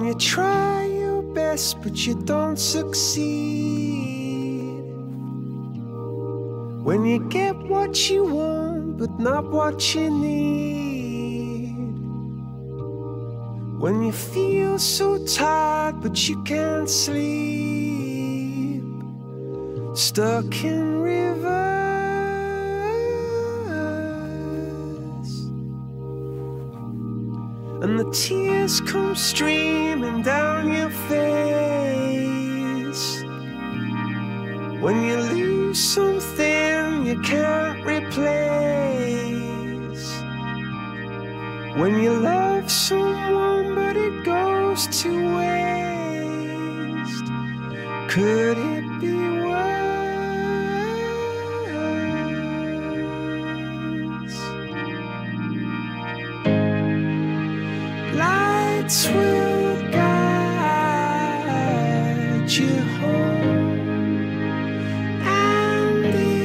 you try your best but you don't succeed, when you get what you want but not what you need, when you feel so tired but you can't sleep, stuck in rivers, and the tears come streaming down your face, when you lose something you can't replace, when you love someone but it goes to waste. Could it be worse? Lights will guide you home and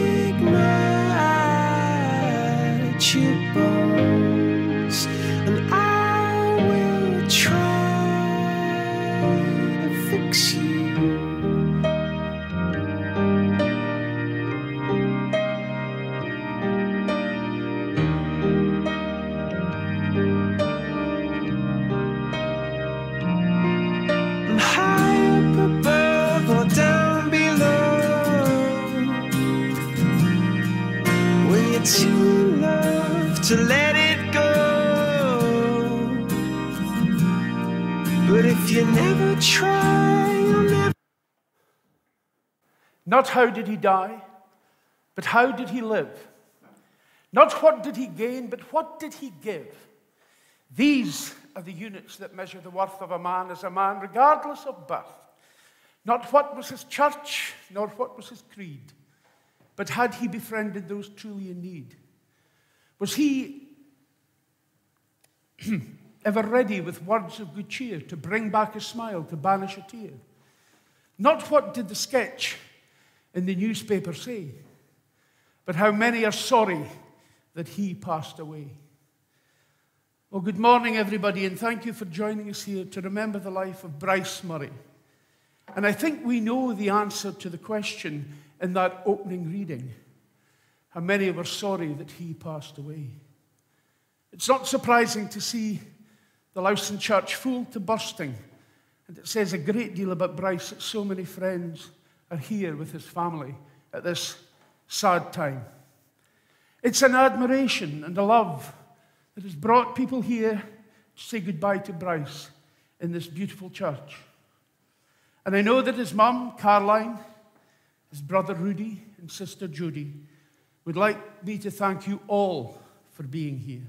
ignite your bones, and I will try to fix you. And high up above or down below, when you're too in love to let it go. But if you never try, you'll never. Not how did he die, but how did he live? Not what did he gain, but what did he give? These are the units that measure the worth of a man as a man, regardless of birth. Not what was his church, nor what was his creed, but had he befriended those truly in need? Was he ever ready with words of good cheer to bring back a smile, to banish a tear? Not what did the sketch in the newspaper say, but how many are sorry that he passed away. Well, good morning, everybody, and thank you for joining us here to remember the life of Bryce Murray. And I think we know the answer to the question in that opening reading. How many were sorry that he passed away? It's not surprising to see the Lowson Church full to bursting, and it says a great deal about Bryce that so many friends are here with his family at this sad time. It's an admiration and a love that has brought people here to say goodbye to Bryce in this beautiful church. And I know that his mum, Caroline, his brother Rudy, and sister Judy would like me to thank you all for being here.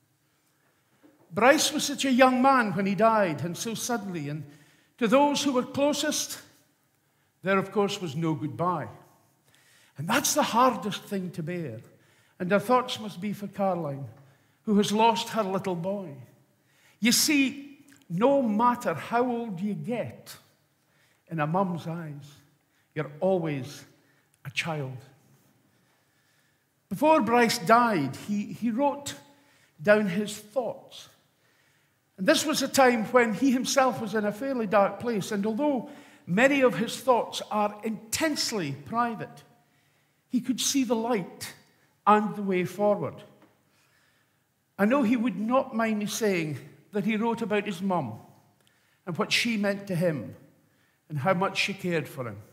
Bryce was such a young man when he died, and so suddenly, and to those who were closest, there of course was no goodbye. And that's the hardest thing to bear. And our thoughts must be for Caroline, who has lost her little boy. You see, no matter how old you get, in a mum's eyes, you're always a child. Before Bryce died, he wrote down his thoughts. And this was a time when he himself was in a fairly dark place, and although many of his thoughts are intensely private, he could see the light and the way forward. I know he would not mind me saying that he wrote about his mum and what she meant to him and how much she cared for him.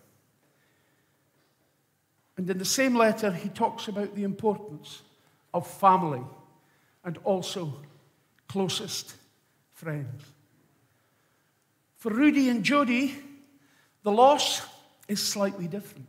And in the same letter, he talks about the importance of family and also closest friends. For Rudy and Jody, the loss is slightly different.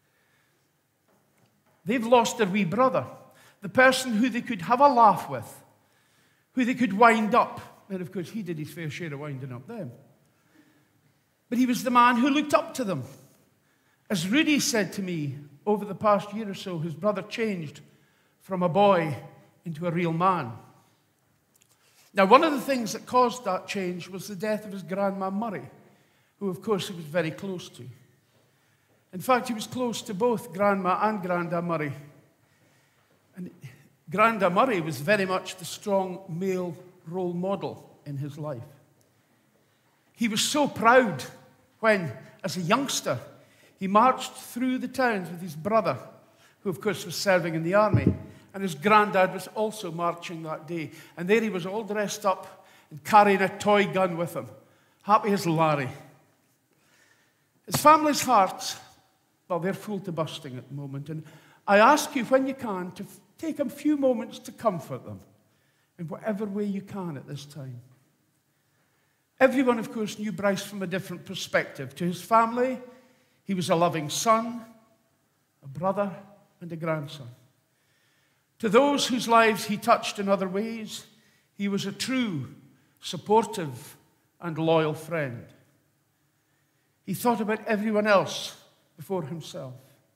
They've lost their wee brother, the person who they could have a laugh with, who they could wind up. And of course, he did his fair share of winding up them. But he was the man who looked up to them. As Rudy said to me, over the past year or so, his brother changed from a boy into a real man. Now, one of the things that caused that change was the death of his grandma Murray, who, of course, he was very close to. In fact, he was close to both Grandma and Granda Murray. And Granda Murray was very much the strong male role model in his life. He was so proud when, as a youngster, he marched through the towns with his brother, who of course was serving in the army, and his granddad was also marching that day. And there he was all dressed up and carrying a toy gun with him, happy as Larry. His family's hearts, well, they're full to bursting at the moment. And I ask you, when you can, to take a few moments to comfort them in whatever way you can at this time. Everyone, of course, knew Bryce from a different perspective. To his family, he was a loving son, a brother, and a grandson. To those whose lives he touched in other ways, he was a true, supportive, and loyal friend. He thought about everyone else before himself.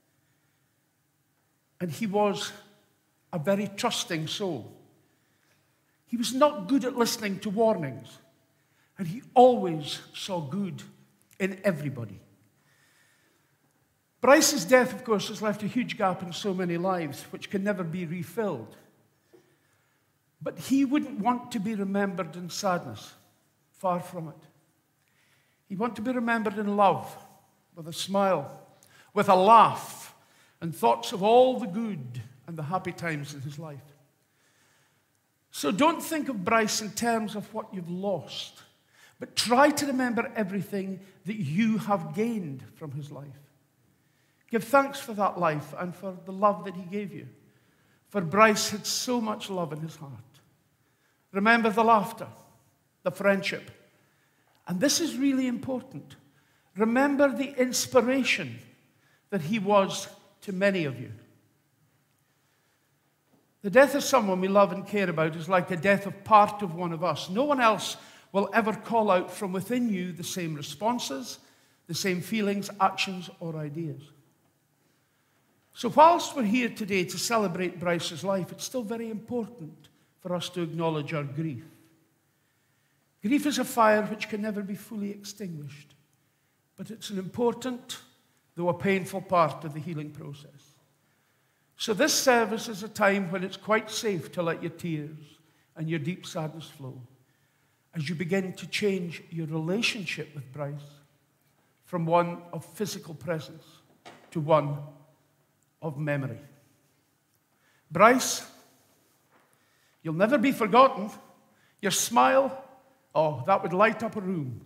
And he was a very trusting soul. He was not good at listening to warnings, and he always saw good in everybody. Bryce's death, of course, has left a huge gap in so many lives, which can never be refilled. But he wouldn't want to be remembered in sadness. Far from it. He'd want to be remembered in love, with a smile, with a laugh, and thoughts of all the good and the happy times in his life. So don't think of Bryce in terms of what you've lost, but try to remember everything that you have gained from his life. Give thanks for that life and for the love that he gave you. For Bryce had so much love in his heart. Remember the laughter, the friendship. And this is really important. Remember the inspiration that he was to many of you. The death of someone we love and care about is like the death of part of one of us. No one else will ever call out from within you the same responses, the same feelings, actions, or ideas. So whilst we're here today to celebrate Bryce's life, it's still very important for us to acknowledge our grief. Grief is a fire which can never be fully extinguished, but it's an important, though a painful part of the healing process. So this service is a time when it's quite safe to let your tears and your deep sadness flow as you begin to change your relationship with Bryce from one of physical presence to one of memory. Bryce, you'll never be forgotten. Your smile, oh, that would light up a room.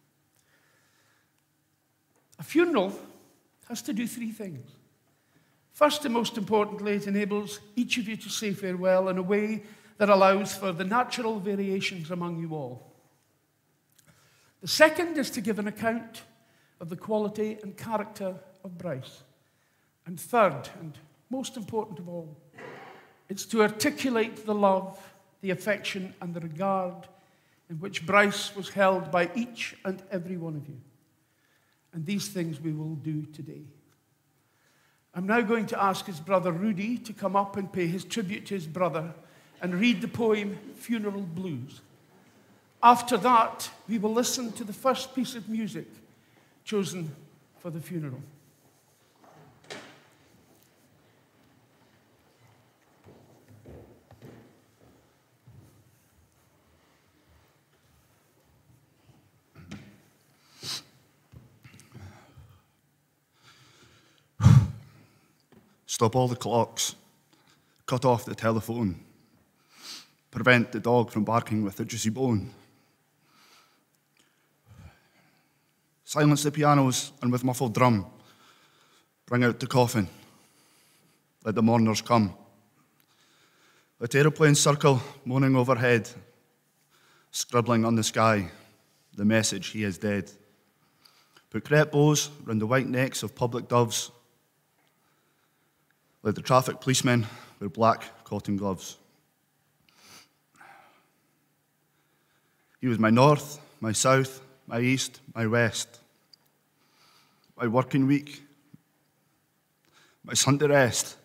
A funeral has to do three things. First and most importantly, it enables each of you to say farewell in a way that allows for the natural variations among you all. The second is to give an account of the quality and character of Bryce. And third, and most important of all, it's to articulate the love, the affection, and the regard in which Bryce was held by each and every one of you. And these things we will do today. I'm now going to ask his brother Rudy to come up and pay his tribute to his brother and read the poem Funeral Blues. After that, we will listen to the first piece of music chosen for the funeral. Stop all the clocks. Cut off the telephone. Prevent the dog from barking with a juicy bone. Silence the pianos and with muffled drum, bring out the coffin. Let the mourners come. Let aeroplanes circle, moaning overhead, scribbling on the sky, the message he is dead. Put crepe bows round the white necks of public doves. Let the traffic policemen wear black cotton gloves. He was my north, my south, my east, my west. My working week, my Sunday rest.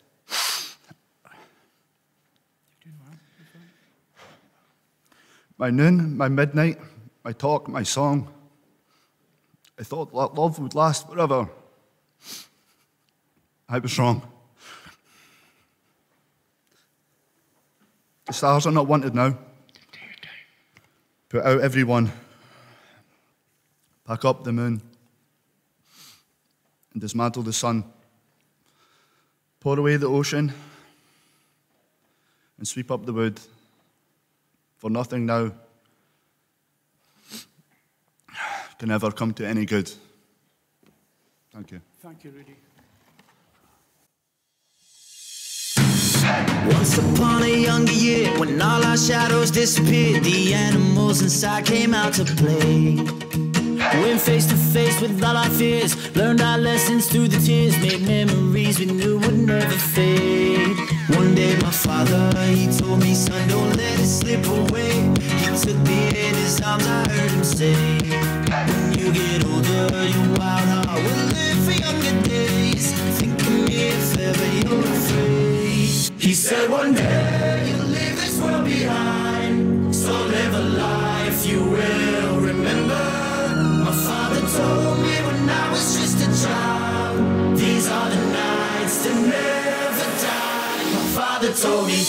My noon, my midnight, my talk, my song. I thought that love would last forever. I was wrong. The stars are not wanted now. Put out everyone. pack up the moon, and dismantle the sun, pour away the ocean, and sweep up the wood, for nothing now can ever come to any good. Thank you. Thank you, Rudy. Once upon a younger year, when all our shadows disappeared, the animals inside came out to play. Went face to face with all our fears, learned our lessons through the tears, made memories we knew would never fade. One day my father, he told me, son, don't let it slip away. He took me in his arms, I heard him say, when you get older, your wild heart will live for younger days. Think of me if ever you're afraid. He said one day you'll leave this world behind, so live a life you will remember. My father told me when I was just a child, these are the nights that never die. My father told me.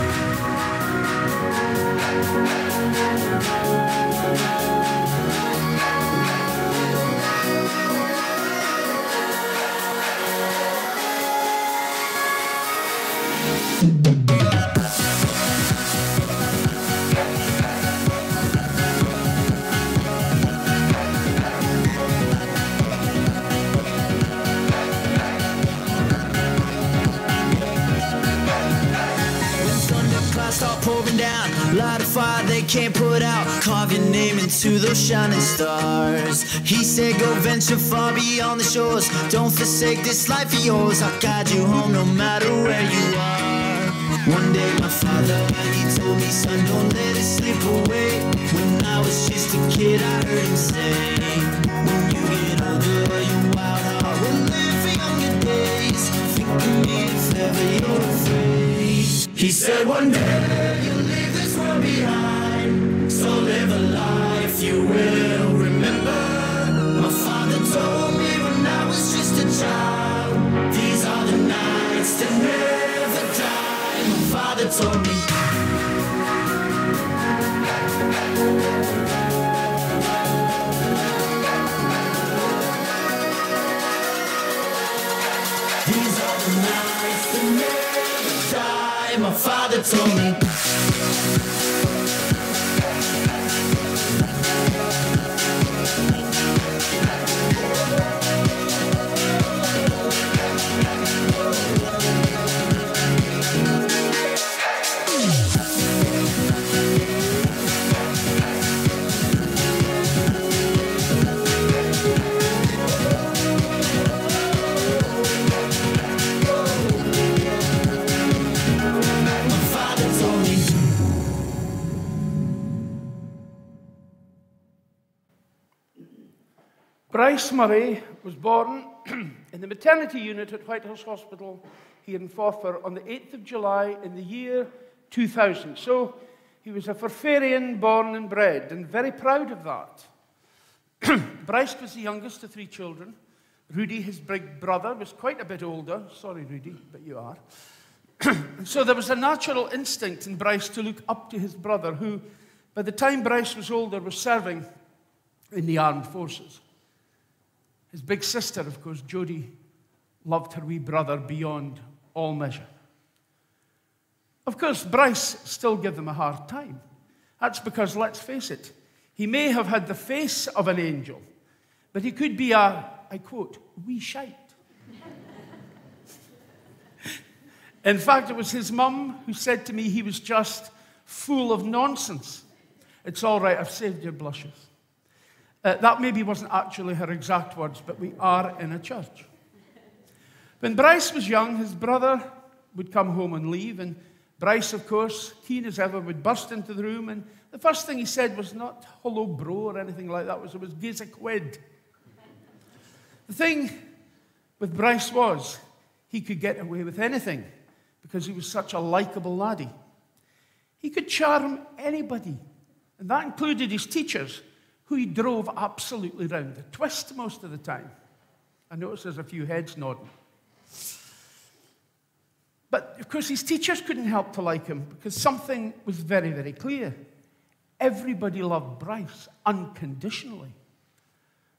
Start pouring down, light a fire they can't put out, carve your name into those shining stars. He said go venture far beyond the shores, don't forsake this life of yours, I'll guide you home no matter where you are. One day my father, he told me, son, don't let it slip away. When I was just a kid I heard him say, when you get older your wild heart will live for younger days. Think of me if ever you're afraid. He said one day you'll leave this world behind, so live a life you will remember. My father told me when I was just a child, these are the nights that never die. My father told me. These are the nights that never die. My father told me. Bryce Murray was born in the maternity unit at Whitehorse Hospital here in Forfar on the 8th of July in the year 2000. So he was a Forfarian born and bred, and very proud of that. Bryce was the youngest of 3 children. Rudy, his big brother, was quite a bit older. Sorry, Rudy, but you are. And so there was a natural instinct in Bryce to look up to his brother, who, by the time Bryce was older, was serving in the armed forces. His big sister, of course, Jodie, loved her wee brother beyond all measure. Of course, Bryce still gave them a hard time. That's because, let's face it, he may have had the face of an angel, but he could be a, I quote, wee shite. In fact, it was his mum who said to me he was just full of nonsense. It's all right, I've saved your blushes. That maybe wasn't actually her exact words, but we are in a church. When Bryce was young, his brother would come home and leave, and Bryce, of course, keen as ever, would burst into the room, and the first thing he said was not hello, bro, or anything like that. It was gaze a quid. The thing with Bryce was he could get away with anything because he was such a likeable laddie. He could charm anybody, and that included his teachers, who he drove absolutely round, a twist most of the time. I notice there's a few heads nodding. But, of course, his teachers couldn't help to like him because something was very, very clear. Everybody loved Bryce unconditionally.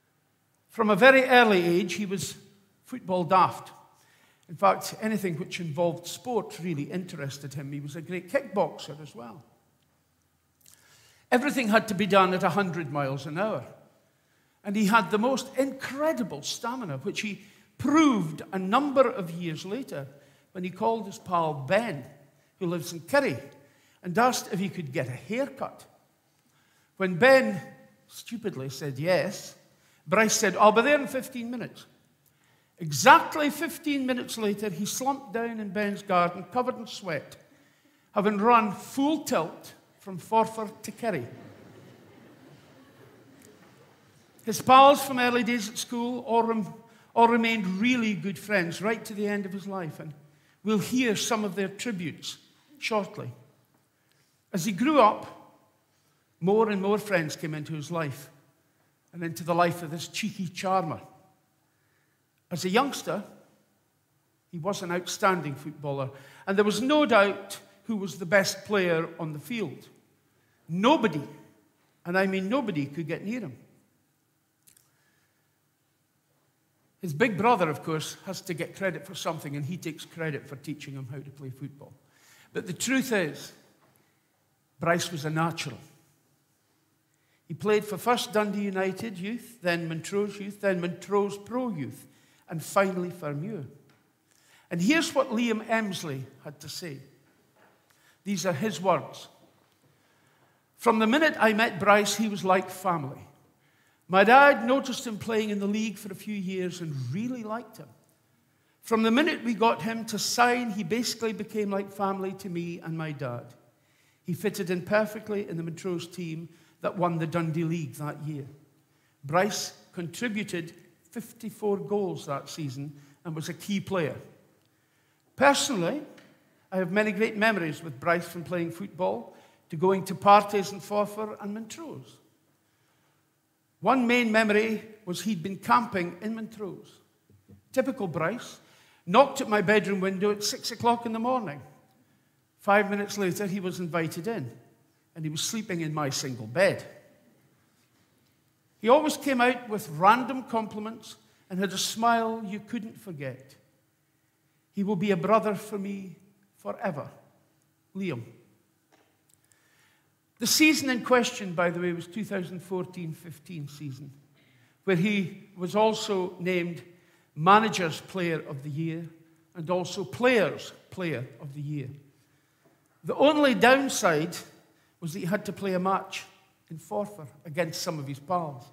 From a very early age, he was football daft. In fact, anything which involved sport really interested him. He was a great kickboxer as well. Everything had to be done at 100 miles an hour. And he had the most incredible stamina, which he proved a number of years later when he called his pal Ben, who lives in Kerry, and asked if he could get a haircut. When Ben stupidly said yes, Bryce said, "I'll be there in 15 minutes. Exactly 15 minutes later, he slumped down in Ben's garden, covered in sweat, having run full tilt from Forfar to Kerry. His pals from early days at school all remained really good friends right to the end of his life, and we'll hear some of their tributes shortly. As he grew up, more and more friends came into his life and into the life of this cheeky charmer. As a youngster, he was an outstanding footballer, and there was no doubt who was the best player on the field. Nobody, and I mean nobody, could get near him. His big brother, of course, has to get credit for something, and he takes credit for teaching him how to play football. But the truth is, Bryce was a natural. He played for first Dundee United youth, then Montrose youth, then Montrose Pro youth, and finally for Muir. And here's what Liam Emsley had to say. These are his words. "From the minute I met Bryce, he was like family. My dad noticed him playing in the league for a few years and really liked him. From the minute we got him to sign, he basically became like family to me and my dad. He fitted in perfectly in the Montrose team that won the Dundee League that year. Bryce contributed 54 goals that season and was a key player. Personally, I have many great memories with Bryce, from playing football to going to parties in Forfar and Montrose. One main memory was he'd been camping in Montrose. Typical Bryce, knocked at my bedroom window at 6 o'clock in the morning. 5 minutes later, he was invited in, and he was sleeping in my single bed. He always came out with random compliments and had a smile you couldn't forget. He will be a brother for me forever. Liam." The season in question, by the way, was 2014-15 season, where he was also named Manager's Player of the Year and also Player's Player of the Year. The only downside was that he had to play a match in Forfar against some of his pals.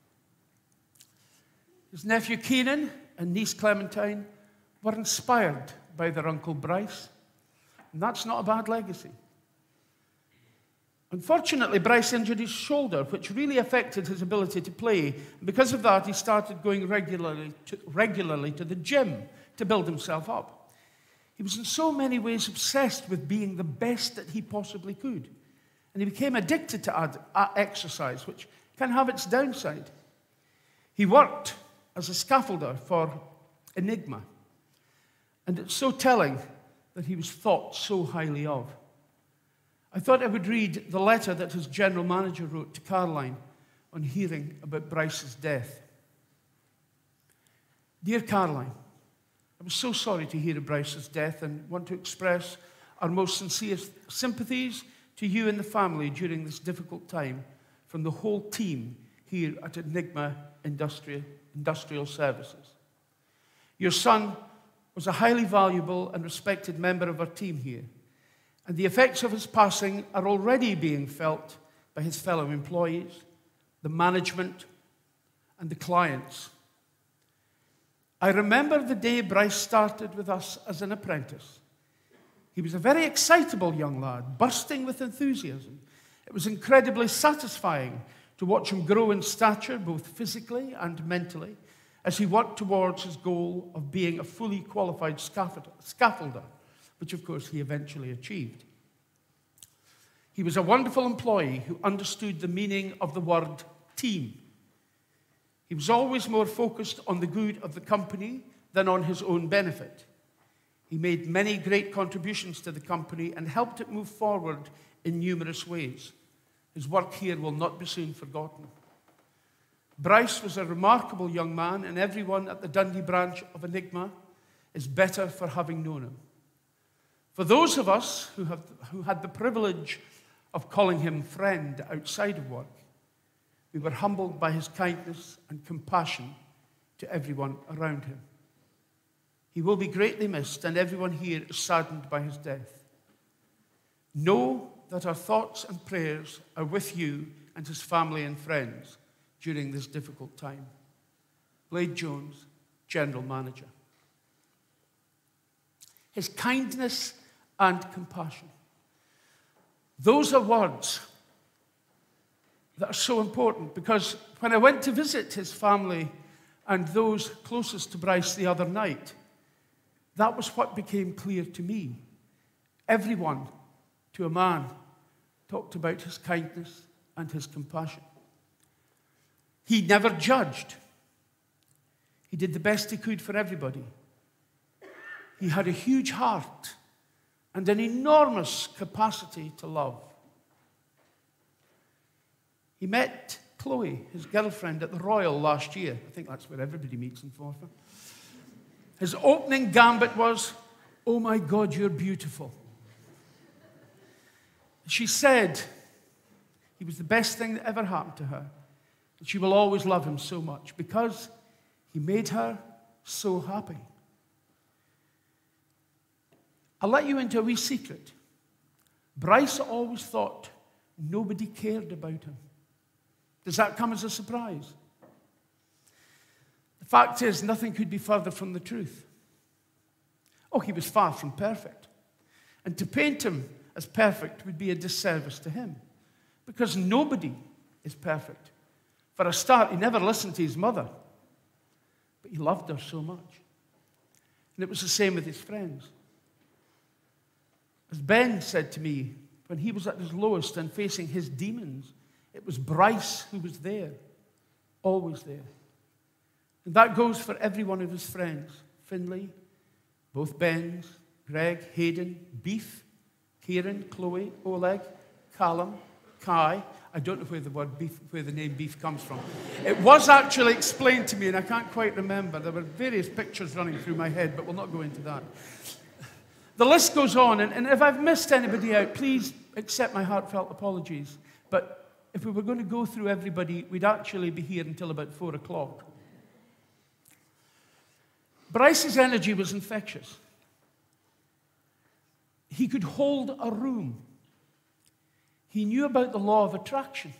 His nephew Keenan and niece Clementine were inspired by their uncle Bryce, and that's not a bad legacy. Unfortunately, Bryce injured his shoulder, which really affected his ability to play. And because of that, he started going regularly to the gym to build himself up. He was in so many ways obsessed with being the best that he possibly could. And he became addicted to exercise, which can have its downside. He worked as a scaffolder for Enigma. And it's so telling that he was thought so highly of. I thought I would read the letter that his general manager wrote to Caroline on hearing about Bryce's death. "Dear Caroline, I was so sorry to hear of Bryce's death and want to express our most sincere sympathies to you and the family during this difficult time from the whole team here at Enigma Industrial Services. Your son was a highly valuable and respected member of our team here, and the effects of his passing are already being felt by his fellow employees, the management, and the clients. I remember the day Bryce started with us as an apprentice. He was a very excitable young lad, bursting with enthusiasm. It was incredibly satisfying to watch him grow in stature, both physically and mentally, as he worked towards his goal of being a fully qualified scaffolder, which of course he eventually achieved. He was a wonderful employee who understood the meaning of the word team. He was always more focused on the good of the company than on his own benefit. He made many great contributions to the company and helped it move forward in numerous ways. His work here will not be soon forgotten. Bryce was a remarkable young man, and everyone at the Dundee branch of Enigma is better for having known him. For those of us who had the privilege of calling him friend outside of work, we were humbled by his kindness and compassion to everyone around him. He will be greatly missed, and everyone here is saddened by his death. Know that our thoughts and prayers are with you and his family and friends during this difficult time. Blade Jones, General Manager. His kindness and compassion. Those are words that are so important, because when I went to visit his family and those closest to Bryce the other night, that was what became clear to me. Everyone, to a man, talked about his kindness and his compassion. He never judged. He did the best he could for everybody. He had a huge heart and an enormous capacity to love. He met Chloe, his girlfriend, at the Royal last year. I think that's where everybody meets in Forfar. His opening gambit was, "Oh my God, you're beautiful." She said he was the best thing that ever happened to her. And she will always love him so much because he made her so happy. I'll let you into a wee secret. Bryce always thought nobody cared about him. Does that come as a surprise? The fact is, nothing could be further from the truth. Oh, he was far from perfect. And to paint him as perfect would be a disservice to him, because nobody is perfect. For a start, he never listened to his mother, but he loved her so much. And it was the same with his friends. As Ben said to me, when he was at his lowest and facing his demons, it was Bryce who was there, always there. And that goes for every one of his friends. Finlay, both Bens, Greg, Hayden, Beef, Kieran, Chloe, Oleg, Callum, Kai. I don't know where the name Beef comes from. It was actually explained to me, and I can't quite remember. There were various pictures running through my head, but we'll not go into that. The list goes on, and if I've missed anybody out, please accept my heartfelt apologies. But if we were going to go through everybody, we'd actually be here until about 4 o'clock. Bryce's energy was infectious. He could hold a room. He knew about the law of attraction.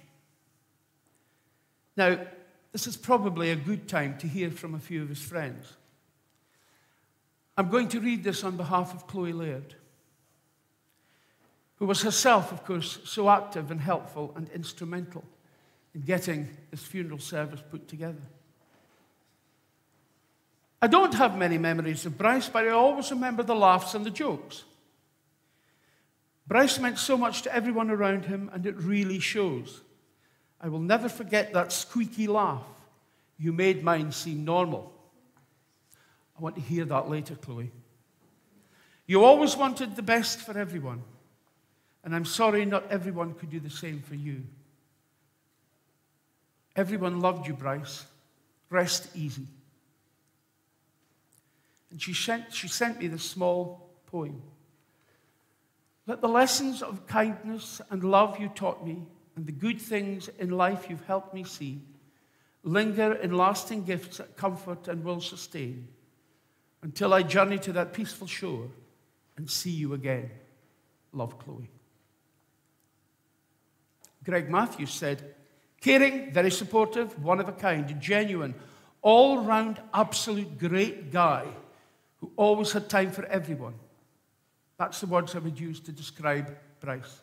Now, this is probably a good time to hear from a few of his friends. I'm going to read this on behalf of Chloe Laird, who was herself, of course, so active and helpful and instrumental in getting this funeral service put together. I don't have many memories of Bryce, but I always remember the laughs and the jokes. Bryce meant so much to everyone around him, and it really shows. I will never forget that squeaky laugh. You made mine seem normal. I want to hear that later, Chloe. You always wanted the best for everyone, and I'm sorry not everyone could do the same for you. Everyone loved you, Bryce. Rest easy. And she sent me this small poem. Let the lessons of kindness and love you taught me, and the good things in life you've helped me see, linger in lasting gifts that comfort and will sustain, until I journey to that peaceful shore and see you again. Love, Chloe. Greg Matthews said, caring, very supportive, one of a kind, genuine, all-round, absolute great guy who always had time for everyone. That's the words I would use to describe Bryce.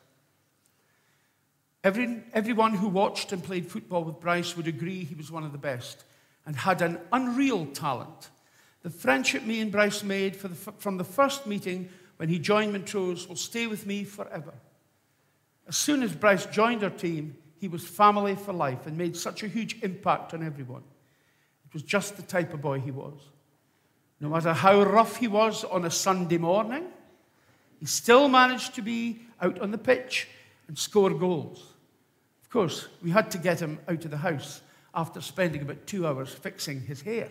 Everyone who watched and played football with Bryce would agree he was one of the best and had an unreal talent. The friendship me and Bryce made from the first meeting when he joined Montrose will stay with me forever. As soon as Bryce joined our team, he was family for life and made such a huge impact on everyone. It was just the type of boy he was. No matter how rough he was on a Sunday morning, he still managed to be out on the pitch and score goals. Of course, we had to get him out of the house, after spending about 2 hours fixing his hair.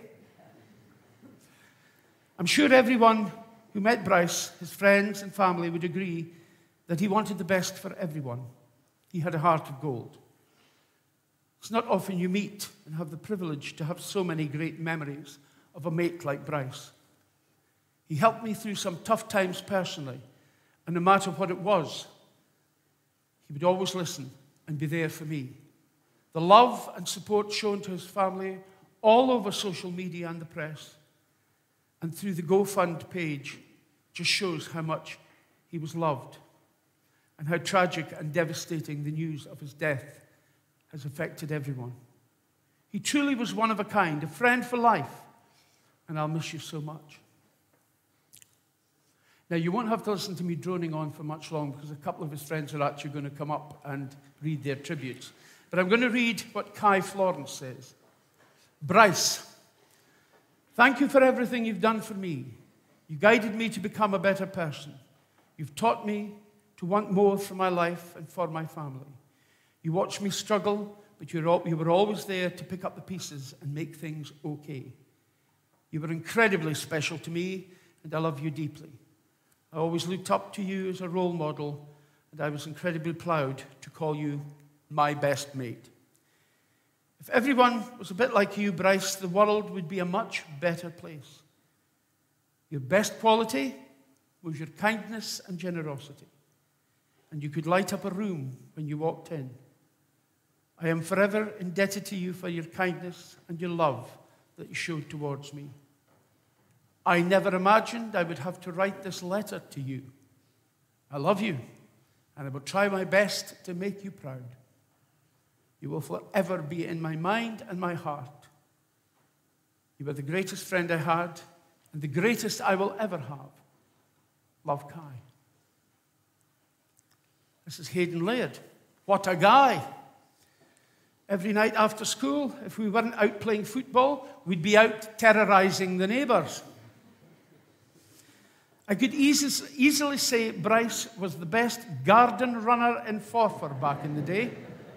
I'm sure everyone who met Bryce, his friends and family, would agree that he wanted the best for everyone. He had a heart of gold. It's not often you meet and have the privilege to have so many great memories of a mate like Bryce. He helped me through some tough times personally, and no matter what it was, he would always listen and be there for me. The love and support shown to his family all over social media and the press, and through the GoFund page, just shows how much he was loved and how tragic and devastating the news of his death has affected everyone. He truly was one of a kind, a friend for life, and I'll miss you so much. Now, you won't have to listen to me droning on for much long because a couple of his friends are actually going to come up and read their tributes. But I'm going to read what Kai Florence says. Bryce, thank you for everything you've done for me. You guided me to become a better person. You've taught me to want more for my life and for my family. You watched me struggle, but you were always there to pick up the pieces and make things okay. You were incredibly special to me, and I love you deeply. I always looked up to you as a role model, and I was incredibly proud to call you my best mate. If everyone was a bit like you, Bryce, the world would be a much better place. Your best quality was your kindness and generosity, and you could light up a room when you walked in. I am forever indebted to you for your kindness and your love that you showed towards me. I never imagined I would have to write this letter to you. I love you, and I will try my best to make you proud. You will forever be in my mind and my heart. You were the greatest friend I had, and the greatest I will ever have. Love, Kai. This is Hayden Laird. What a guy. Every night after school, if we weren't out playing football, we'd be out terrorizing the neighbors. I could easily say Bryce was the best garden runner in Forfar back in the day.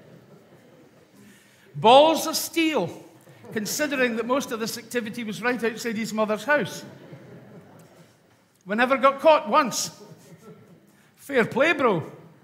Balls of steel, considering that most of this activity was right outside his mother's house. We never got caught once. Fair play, bro.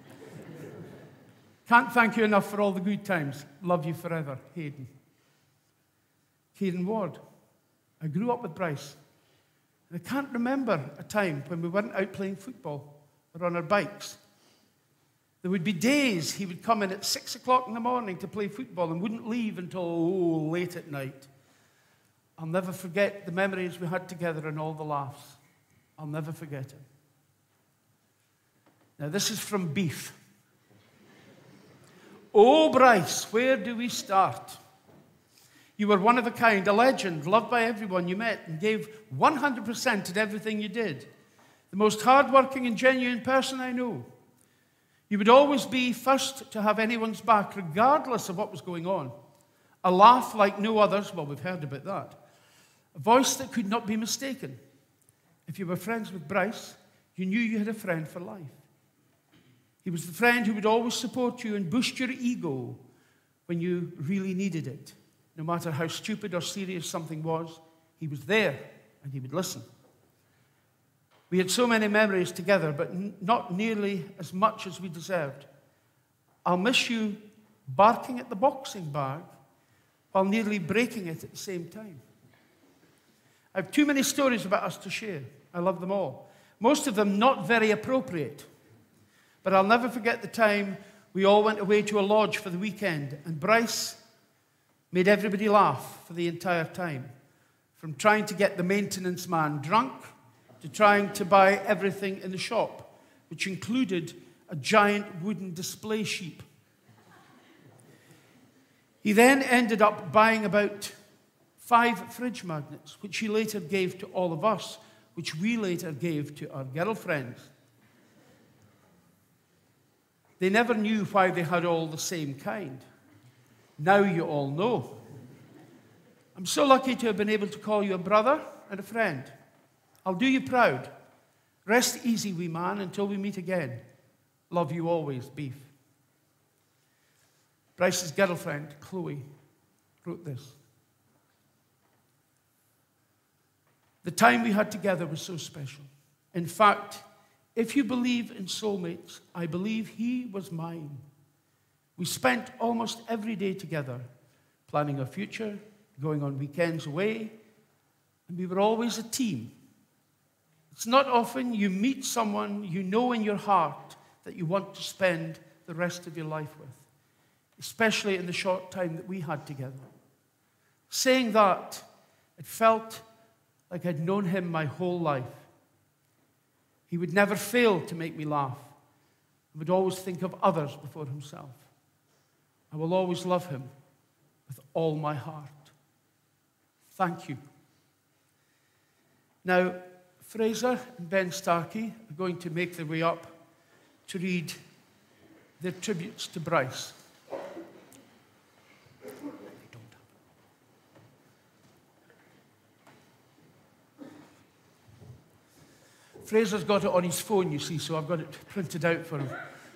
Can't thank you enough for all the good times. Love you forever, Hayden. Hayden Ward. I grew up with Bryce. And I can't remember a time when we weren't out playing football or on our bikes. There would be days he would come in at 6 o'clock in the morning to play football and wouldn't leave until late at night. I'll never forget the memories we had together and all the laughs. I'll never forget it. Now, this is from Beef. Oh, Bryce, where do we start? You were one of a kind, a legend, loved by everyone you met, and gave 100% at everything you did. The most hardworking and genuine person I know. You would always be first to have anyone's back, regardless of what was going on. A laugh like no others, well, we've heard about that. A voice that could not be mistaken. If you were friends with Bryce, you knew you had a friend for life. He was the friend who would always support you and boost your ego when you really needed it. No matter how stupid or serious something was, he was there and he would listen. We had so many memories together, but not nearly as much as we deserved. I'll miss you barking at the boxing bag while nearly breaking it at the same time. I have too many stories about us to share. I love them all. Most of them not very appropriate. But I'll never forget the time we all went away to a lodge for the weekend, and Bryce made everybody laugh for the entire time. From trying to get the maintenance man drunk to trying to buy everything in the shop, which included a giant wooden display sheep. He then ended up buying about 5 fridge magnets, which he later gave to all of us, which we later gave to our girlfriends. They never knew why they had all the same kind. Now you all know. I'm so lucky to have been able to call you a brother and a friend. I'll do you proud. Rest easy, wee man, until we meet again. Love you always, Beef. Bryce's girlfriend, Chloe. wrote this. The time we had together was so special. In fact, if you believe in soulmates, I believe he was mine. We spent almost every day together, planning our future, going on weekends away, and we were always a team. It's not often you meet someone you know in your heart that you want to spend the rest of your life with, especially in the short time that we had together. Saying that, it felt like I'd known him my whole life. He would never fail to make me laugh. He would always think of others before himself. I will always love him with all my heart. Thank you. Now, Fraser and Ben Starkey are going to make their way up to read their tributes to Bryce. Fraser's got it on his phone, you see, so I've got it printed out for him.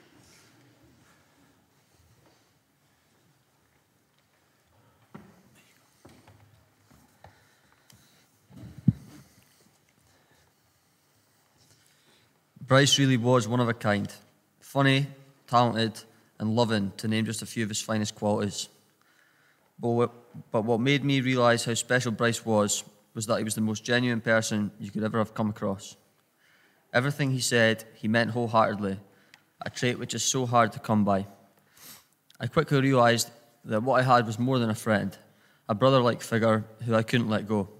Bryce really was one of a kind. Funny, talented, and loving, to name just a few of his finest qualities. But what made me realise how special Bryce was that he was the most genuine person you could ever have come across. Everything he said, he meant wholeheartedly, a trait which is so hard to come by. I quickly realised that what I had was more than a friend, a brother-like figure who I couldn't let go.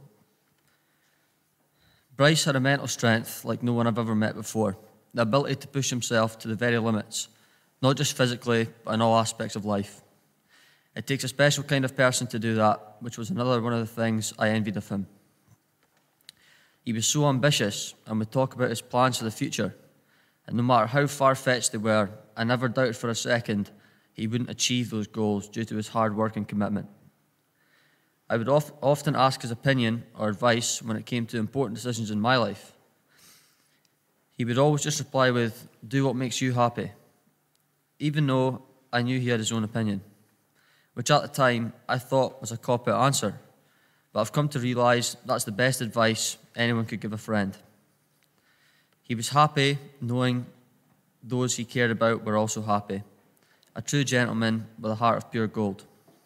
Bryce had a mental strength like no one I've ever met before, the ability to push himself to the very limits, not just physically, but in all aspects of life. It takes a special kind of person to do that, which was another one of the things I envied of him. He was so ambitious and would talk about his plans for the future, and no matter how far-fetched they were, I never doubted for a second he wouldn't achieve those goals due to his hard work and commitment. I would often ask his opinion or advice when it came to important decisions in my life. He would always just reply with, "Do what makes you happy," even though I knew he had his own opinion, which at the time I thought was a cop-out answer. But I've come to realise that's the best advice anyone could give a friend. He was happy knowing those he cared about were also happy. A true gentleman with a heart of pure gold.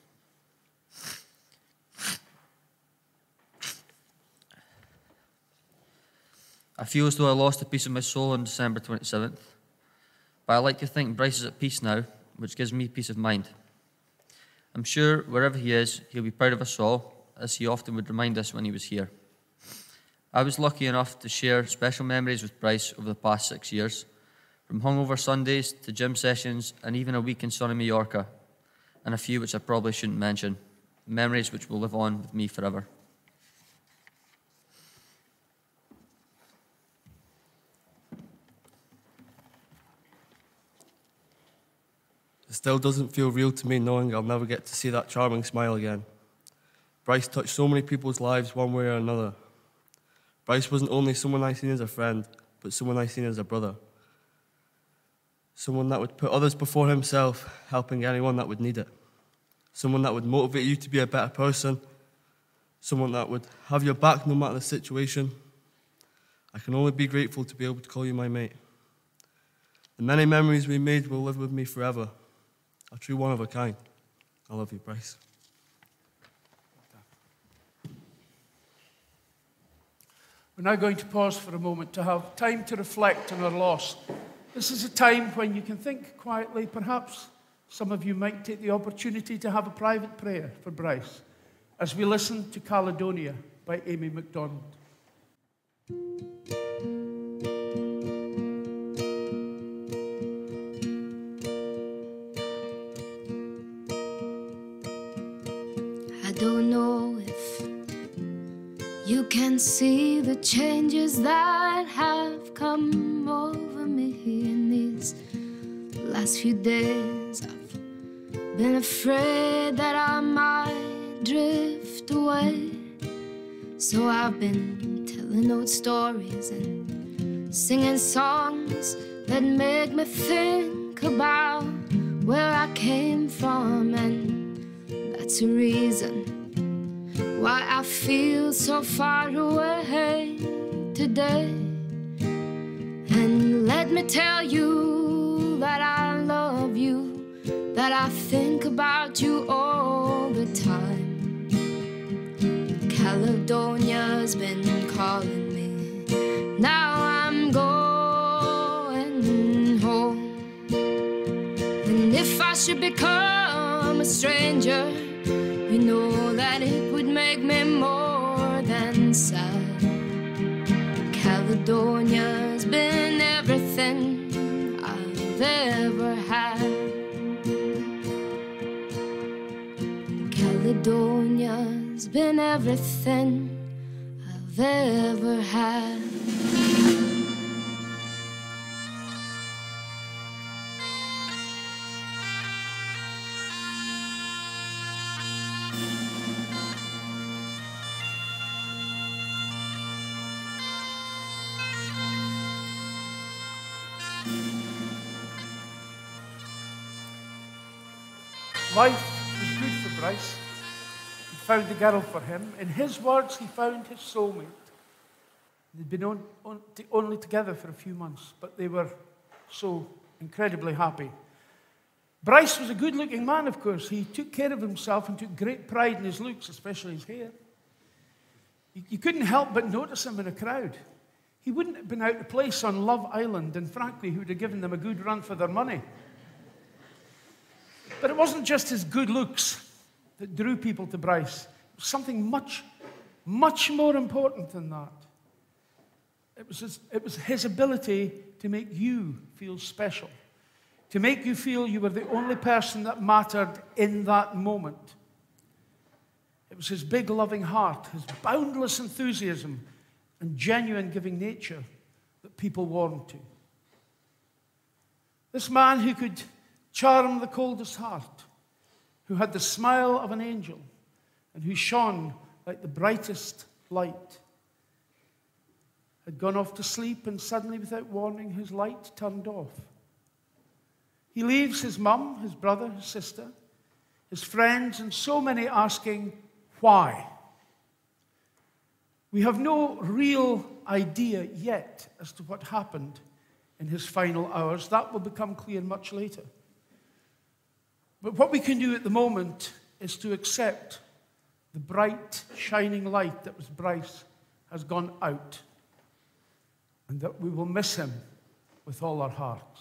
I feel as though I lost a piece of my soul on December 27th, but I like to think Bryce is at peace now, which gives me peace of mind. I'm sure wherever he is, he'll be proud of us all, as he often would remind us when he was here. I was lucky enough to share special memories with Bryce over the past 6 years, from hungover Sundays to gym sessions and even a week in sunny Mallorca, and a few which I probably shouldn't mention, memories which will live on with me forever. It still doesn't feel real to me knowing I'll never get to see that charming smile again. Bryce touched so many people's lives one way or another. Bryce wasn't only someone I seen as a friend, but someone I seen as a brother. Someone that would put others before himself, helping anyone that would need it. Someone that would motivate you to be a better person. Someone that would have your back no matter the situation. I can only be grateful to be able to call you my mate. The many memories we made will live with me forever. A true one of a kind. I love you, Bryce. We're now going to pause for a moment to have time to reflect on our loss. This is a time when you can think quietly. Perhaps some of you might take the opportunity to have a private prayer for Bryce as we listen to Caledonia by Amy MacDonald. I don't know if you can see the changes that have come over me in these last few days. I've been afraid that I might drift away, so I've been telling old stories and singing songs that make me think about where I came from, and that's it's a reason why I feel so far away today. And let me tell you that I love you, that I think about you all the time. Caledonia's been calling me, now I'm going home. And if I should become a stranger, you know that it would make me more than sad. Caledonia's been everything I've ever had. Caledonia's been everything I've ever had. Life was good for Bryce. He found the girl for him. In his words, he found his soulmate. They'd been only together for a few months, but they were so incredibly happy. Bryce was a good-looking man, of course. He took care of himself and took great pride in his looks, especially his hair. You couldn't help but notice him in a crowd. He wouldn't have been out of place on Love Island, and frankly, he would have given them a good run for their money. But it wasn't just his good looks that drew people to Bryce. It was something much, much more important than that. It was his ability to make you feel special, to make you feel you were the only person that mattered in that moment. It was his big, loving heart, his boundless enthusiasm, and genuine giving nature that people warmed to. This man who could charm the coldest heart, who had the smile of an angel, and who shone like the brightest light, had gone off to sleep, and suddenly, without warning, his light turned off. He leaves his mum, his brother, his sister, his friends, and so many asking, why? We have no real idea yet as to what happened in his final hours. That will become clear much later. But what we can do at the moment is to accept the bright, shining light that was Bryce has gone out, and that we will miss him with all our hearts.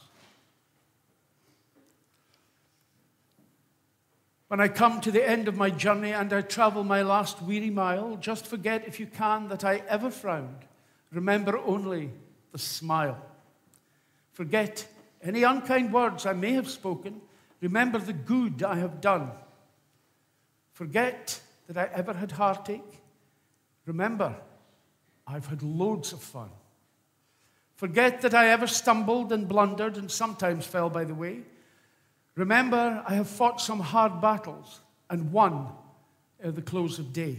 When I come to the end of my journey and I travel my last weary mile, just forget, if you can, that I ever frowned. Remember only the smile. Forget any unkind words I may have spoken. Remember the good I have done. Forget that I ever had heartache. Remember, I've had loads of fun. Forget that I ever stumbled and blundered and sometimes fell by the way. Remember, I have fought some hard battles and won at the close of day.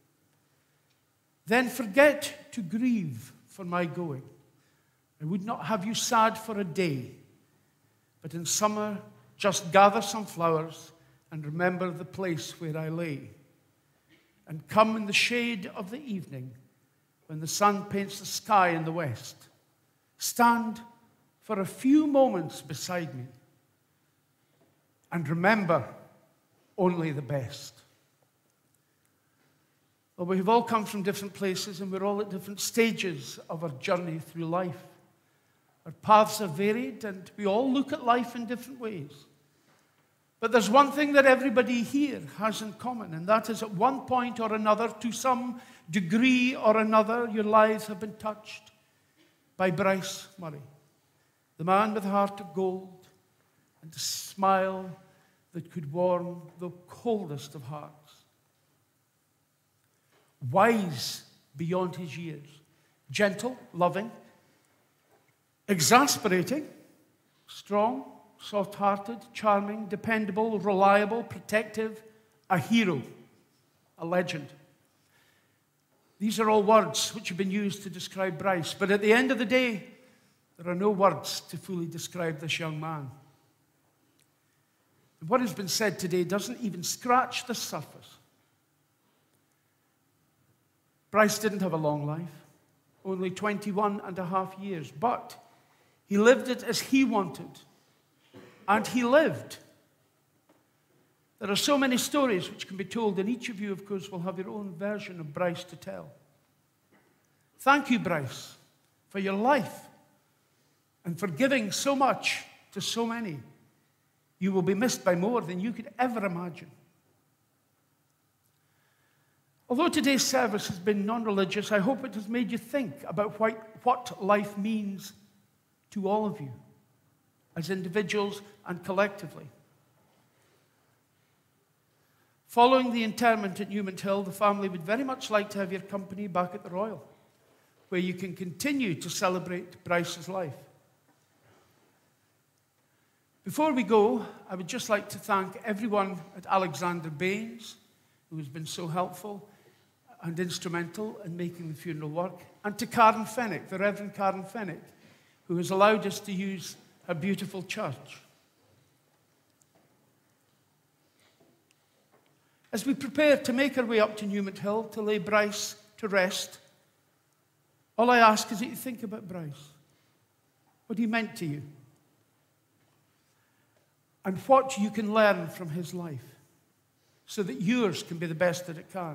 Then forget to grieve for my going. I would not have you sad for a day, but in summer, just gather some flowers and remember the place where I lay. And come in the shade of the evening, when the sun paints the sky in the west, stand for a few moments beside me and remember only the best. Well, we've all come from different places and we're all at different stages of our journey through life. Our paths are varied and we all look at life in different ways. But there's one thing that everybody here has in common, and that is at one point or another, to some degree or another, your lives have been touched by Bryce Murray, the man with a heart of gold and a smile that could warm the coldest of hearts. Wise beyond his years, gentle, loving, exasperating, strong, soft-hearted, charming, dependable, reliable, protective, a hero, a legend. These are all words which have been used to describe Bryce, but at the end of the day, there are no words to fully describe this young man. What has been said today doesn't even scratch the surface. Bryce didn't have a long life, only 21 and a half years, but he lived it as he wanted, and he lived. There are so many stories which can be told, and each of you, of course, will have your own version of Bryce to tell. Thank you, Bryce, for your life and for giving so much to so many. You will be missed by more than you could ever imagine. Although today's service has been non-religious, I hope it has made you think about what life means to all of you, as individuals and collectively. Following the interment at Newmanhill, the family would very much like to have your company back at the Royal, where you can continue to celebrate Bryce's life. Before we go, I would just like to thank everyone at Alexander Baines, who has been so helpful and instrumental in making the funeral work, and to Karen Fenwick, the Reverend Karen Fenwick, who has allowed us to use her beautiful church. As we prepare to make our way up to Newmanhill to lay Bryce to rest, all I ask is that you think about Bryce, what he meant to you, and what you can learn from his life so that yours can be the best that it can.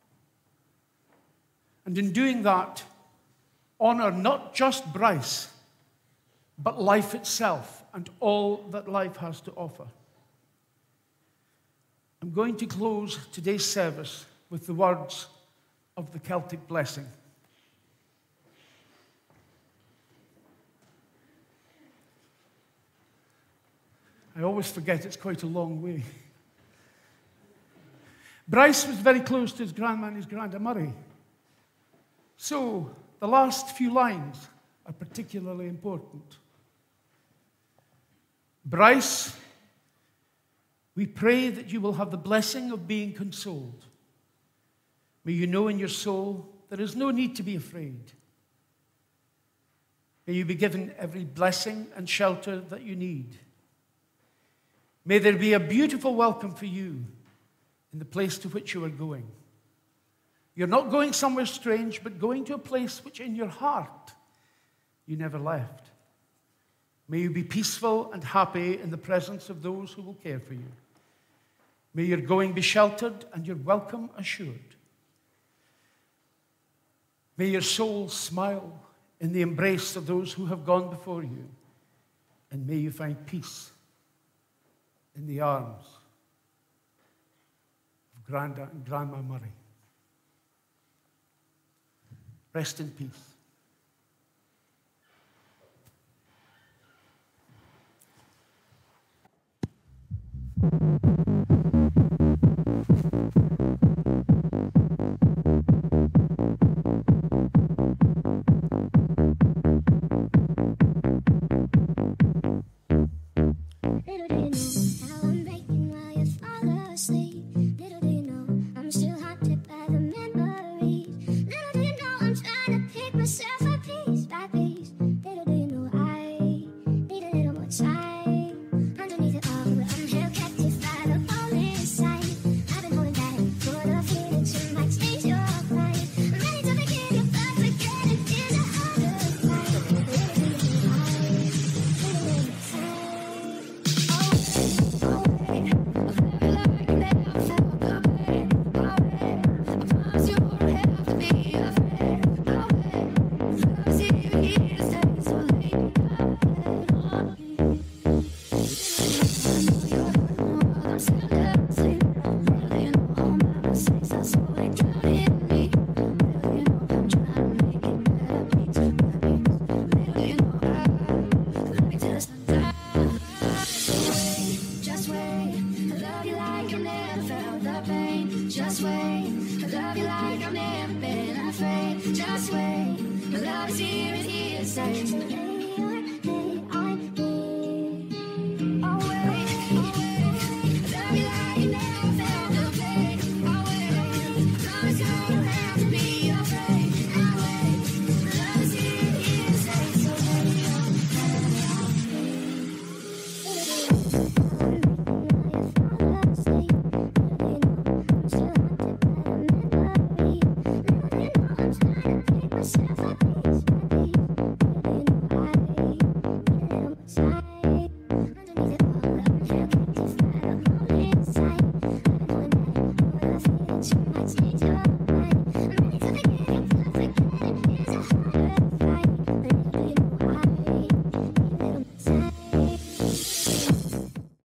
And in doing that, honor not just Bryce, but life itself and all that life has to offer. I'm going to close today's service with the words of the Celtic blessing. I always forget it's quite a long way. Bryce was very close to his grandma and his granda Murray. So the last few lines are particularly important. Bryce, we pray that you will have the blessing of being consoled. May you know in your soul there is no need to be afraid. May you be given every blessing and shelter that you need. May there be a beautiful welcome for you in the place to which you are going. You're not going somewhere strange, but going to a place which in your heart you never left. May you be peaceful and happy in the presence of those who will care for you. May your going be sheltered and your welcome assured. May your soul smile in the embrace of those who have gone before you. And may you find peace in the arms of Granda and Grandma Murray. Rest in peace. Just wait, I love you like I've never been afraid. Just wait, my love is here, it's here to stay.